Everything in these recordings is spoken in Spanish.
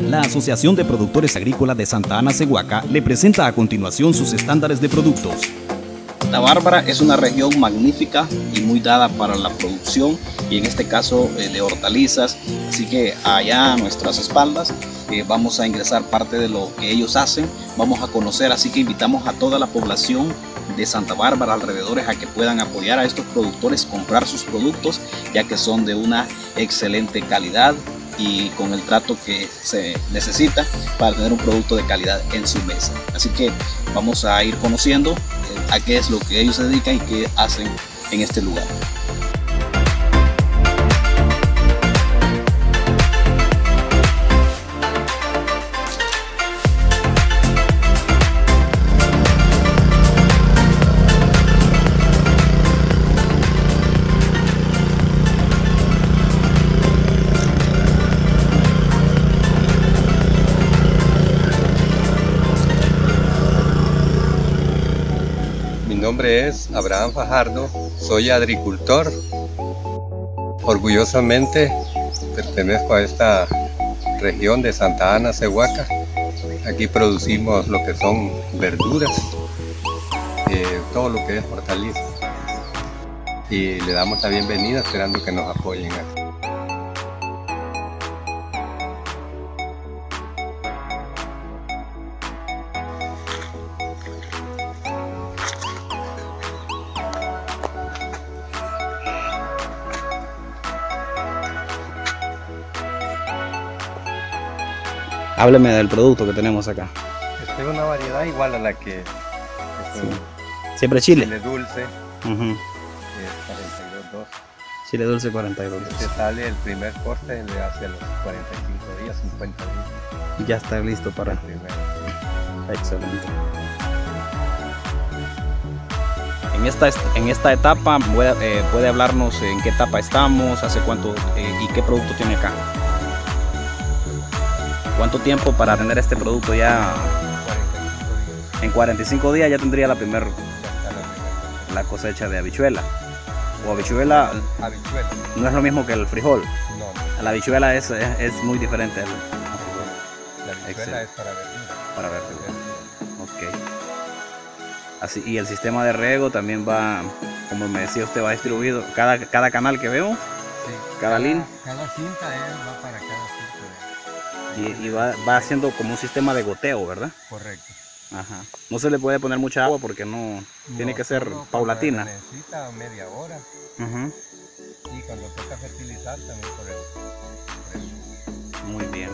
La Asociación de Productores Agrícolas de Santa Ana Cehuaca le presenta a continuación sus estándares de productos. Santa Bárbara es una región magnífica y muy dada para la producción y en este caso de hortalizas, así que allá a nuestras espaldas vamos a ingresar parte de lo que ellos hacen, vamos a conocer, así que invitamos a toda la población de Santa Bárbara alrededores a que puedan apoyar a estos productores, comprar sus productos ya que son de una excelente calidad y con el trato que se necesita para tener un producto de calidad en su mesa. Así que vamos a ir conociendo a qué es lo que ellos se dedican y qué hacen en este lugar. Mi nombre es Abraham Fajardo, soy agricultor. Orgullosamente pertenezco a esta región de Santa Ana Cehuaca. Aquí producimos lo que son verduras, todo lo que es hortalizas. Y le damos la bienvenida esperando que nos apoyen aquí. Hábleme del producto que tenemos acá. Esta es una variedad igual a la que Siempre chile. chile dulce, es 42.2. Chile dulce 42. Este sale el primer corte de hace los 45 días, 50 días. Ya está listo para El primero. Excelente. En esta etapa puede hablarnos en qué etapa estamos, hace cuánto y qué producto tiene acá. ¿Cuánto tiempo para tener este producto ya? 45 días. En 45 días ya tendría la Ya está la primera. cosecha de habichuela. O habichuela Habichuela. no es lo mismo que el frijol. No, La habichuela es muy diferente al la habichuela Excelente. es para verdura. para verdura. Ok. Así, y el sistema de riego también va, como me decía usted, va distribuido. Cada canal que veo, Sí, Cada lin. Cada cinta va para cada cinta. y va haciendo como un sistema de goteo, ¿verdad? Correcto. Ajá. No se le puede poner mucha agua porque no tiene que ser Solo paulatina. cuando necesita media hora Ujú. y cuando toca fertilizar también por el Muy bien.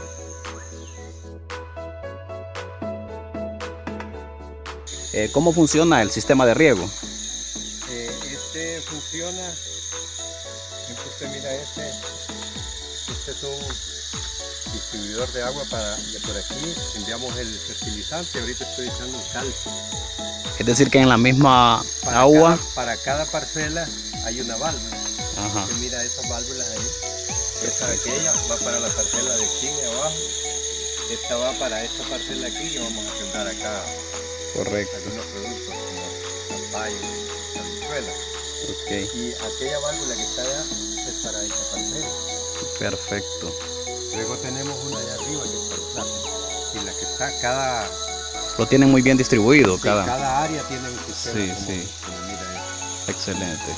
¿Cómo funciona el sistema de riego? Este funciona, siempre usted mira este es un distribuidor de agua de por aquí, enviamos el fertilizante, ahorita estoy echando un calcio. Es decir, que en la misma agua. Para cada parcela hay una válvula. Ajá. Usted mira esas válvulas ahí, esta de aquella va para la parcela de aquí de abajo, esta va para esta parcela aquí y vamos a sembrar acá Correcto. algunos productos como zapallo, habichuela. Ok. Y aquella válvula que está allá es para esta parcela. Perfecto. Luego tenemos una allá arriba que es para el plátano. Y la que está Lo tienen muy bien distribuido cada área tiene un sistema. Sí, como, sí. como mira esto. Excelente.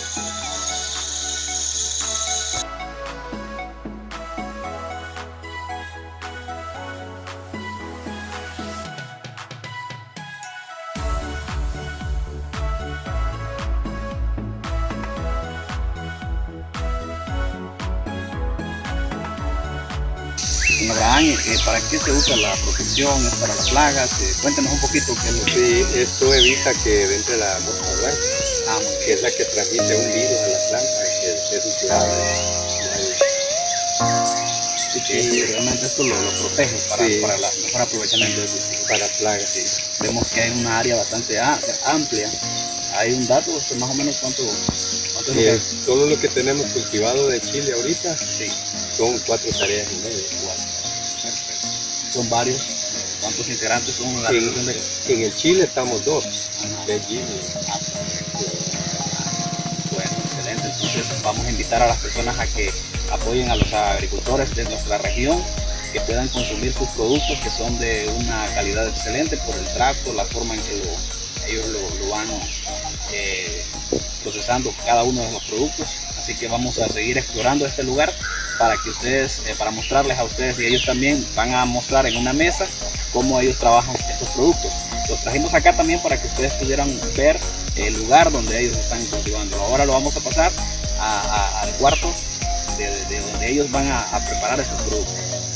Abraham, ¿para qué se usa la protección? ¿Es para las plagas? Cuéntenos un poquito qué es lo que... Sí, esto evita que entre la mosca blanca, que es la que transmite un virus a la planta, que es un cuidado. Sí, realmente esto lo protege para el mejor aprovechamiento para plagas. Sí. Vemos que hay una área bastante amplia. Hay un dato, más o menos cuánto es Todo lo que tenemos cultivado de chile ahorita sí. son 4 tareas y media. Perfecto. Son varios. ¿Cuántos integrantes son la En el chile estamos 2. De chile. Bueno, excelente. Entonces vamos a invitar a las personas a que apoyen a los agricultores de nuestra región que puedan consumir sus productos, que son de una calidad excelente por el trato, la forma en que ellos lo van procesando cada uno de los productos. Así que vamos a seguir explorando este lugar para que ustedes, para mostrarles a ustedes, y ellos también van a mostrar en una mesa cómo ellos trabajan estos productos. Los trajimos acá también para que ustedes pudieran ver el lugar donde ellos están cultivando. Ahora lo vamos a pasar al cuarto de donde ellos van a preparar estos productos.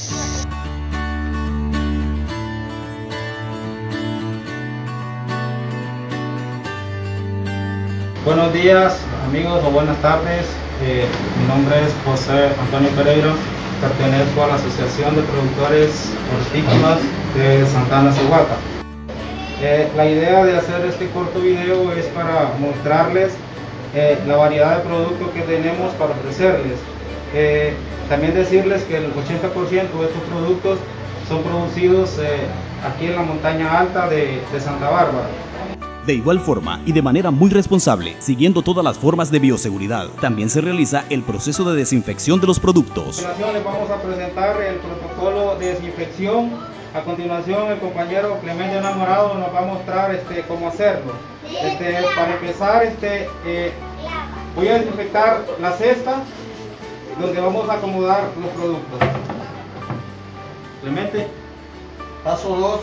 Buenos días amigos o buenas tardes, mi nombre es José Antonio Pereira, pertenezco a la Asociación de Productores Hortícolas de Santa Ana, Cehuaca. La idea de hacer este corto video es para mostrarles la variedad de productos que tenemos para ofrecerles. También decirles que el 80% de estos productos son producidos aquí en la montaña alta de Santa Bárbara. De igual forma y de manera muy responsable, siguiendo todas las formas de bioseguridad, también se realiza el proceso de desinfección de los productos. A continuación les vamos a presentar el protocolo de desinfección. A continuación el compañero Clemente Enamorado nos va a mostrar cómo hacerlo. Para empezar, voy a desinfectar la cesta donde vamos a acomodar los productos. Clemente. Paso 2.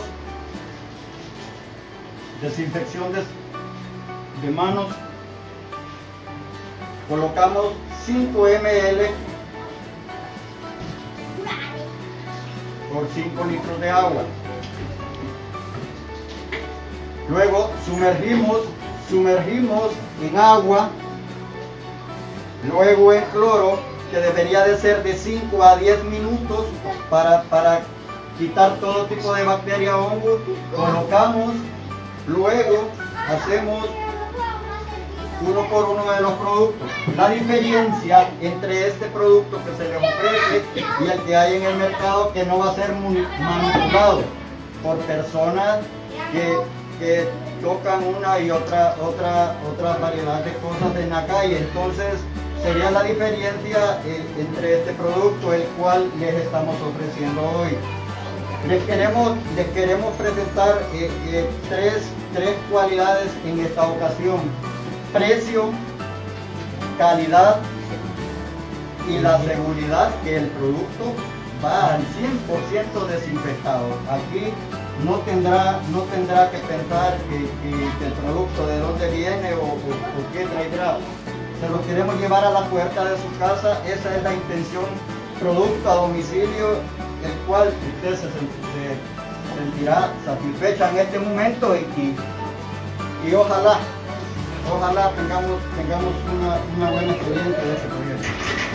Desinfección de manos. Colocamos 5 ml por 5 litros de agua. Luego sumergimos en agua, luego en cloro, que debería de ser de 5 a 10 minutos para quitar todo tipo de bacteria o hongo. Colocamos. Luego hacemos uno por uno de los productos. La diferencia entre este producto que se le ofrece y el que hay en el mercado, que no va a ser manipulado por personas que tocan una y otra variedad de cosas en la calle. Entonces sería la diferencia entre este producto, el cual les estamos ofreciendo hoy. Les queremos presentar tres cualidades en esta ocasión: precio, calidad y la seguridad que el producto va al 100% desinfectado. Aquí no tendrá que pensar que el producto de dónde viene o qué traerá. Se lo queremos llevar a la puerta de su casa. Esa es la intención. Producto a domicilio, el cual usted se sentirá satisfecha en este momento y ojalá tengamos una buena experiencia de ese proyecto.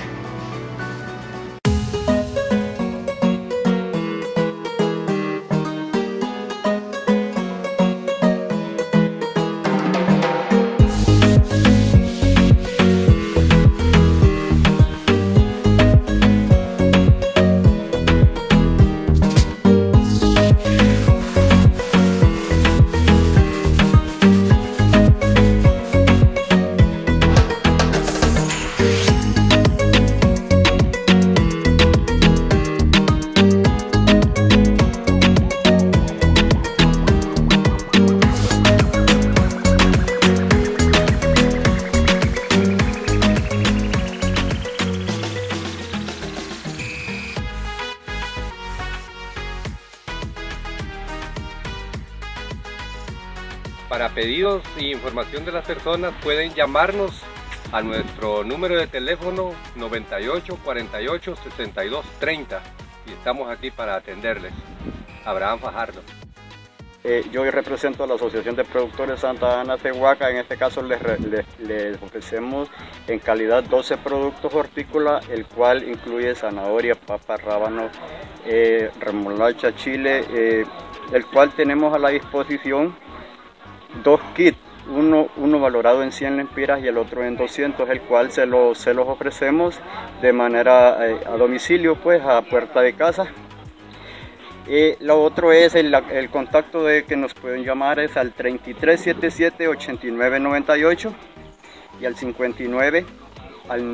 Para pedidos e información de las personas pueden llamarnos a nuestro número de teléfono 98 48 62 30 y estamos aquí para atenderles. Abraham Fajardo. Yo represento a la Asociación de Productores Santa Ana, Cehuaca. En este caso les ofrecemos en calidad 12 productos hortícolas, el cual incluye zanahoria, papa, rábano, remolacha, chile, el cual tenemos a la disposición 2 kits, uno valorado en 100 lempiras y el otro en 200, el cual se los ofrecemos de manera a domicilio, pues a puerta de casa. Lo otro es el contacto que nos pueden llamar es al 3377-8998 y al 59 al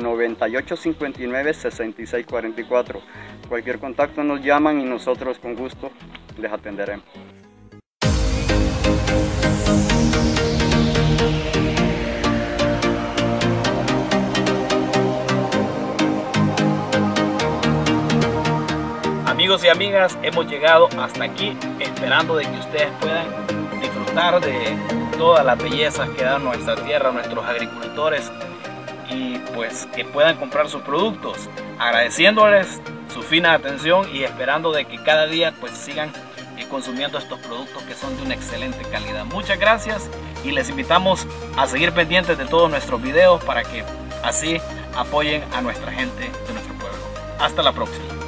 9859-6644. Cualquier contacto nos llaman y nosotros con gusto les atenderemos. Amigos y amigas, hemos llegado hasta aquí, esperando de que ustedes puedan disfrutar de todas las bellezas que da nuestra tierra, nuestros agricultores, y pues que puedan comprar sus productos, agradeciéndoles su fina atención y esperando de que cada día pues sigan consumiendo estos productos que son de una excelente calidad. Muchas gracias y les invitamos a seguir pendientes de todos nuestros videos para que así apoyen a nuestra gente de nuestro pueblo. Hasta la próxima.